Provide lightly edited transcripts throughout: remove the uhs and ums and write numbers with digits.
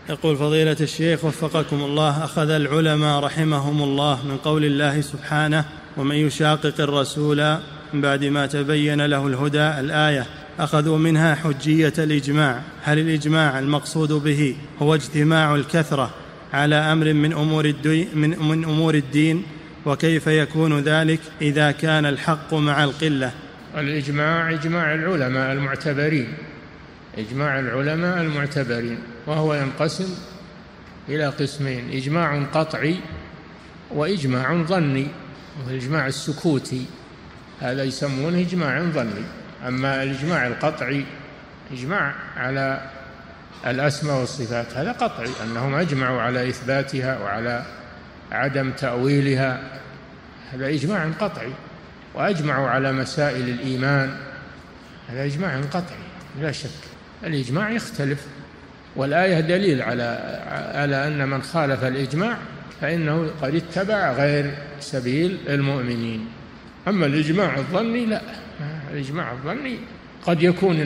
يقول فضيلة الشيخ وفقكم الله، أخذ العلماء رحمهم الله من قول الله سبحانه: ومن يشاقق الرسول من بعد ما تبين له الهدى، الآية، أخذوا منها حجية الإجماع. هل الإجماع المقصود به هو اجتماع الكثرة على أمر من أمور الدين؟ وكيف يكون ذلك إذا كان الحق مع القلة؟ الإجماع إجماع العلماء المعتبرين، إجماع العلماء المعتبرين، وهو ينقسم إلى قسمين: إجماع قطعي وإجماع ظني. والإجماع السكوتي هذا يسمونه إجماع ظني. أما الإجماع القطعي إجماع على الأسماء والصفات، هذا قطعي، أنهم أجمعوا على إثباتها وعلى عدم تأويلها، هذا إجماع قطعي. وأجمعوا على مسائل الإيمان، هذا إجماع قطعي لا شك. الإجماع يختلف، والآية دليل على أن من خالف الإجماع فإنه قد اتبع غير سبيل المؤمنين. أما الإجماع الظني لا، الإجماع الظني قد يكون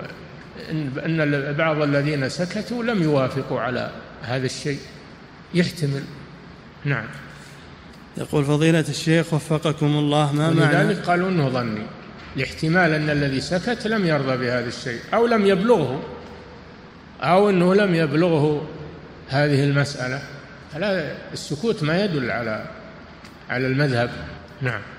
أن بعض الذين سكتوا لم يوافقوا على هذا الشيء، يحتمل. نعم. يقول فضيلة الشيخ وفقكم الله، ما معنى ولذلك قالوا أنه ظني، لاحتمال أن الذي سكت لم يرضى بهذا الشيء، أو لم يبلغه، أو أنه لم يبلغه هذه المسألة. السكوت ما يدل على المذهب. نعم.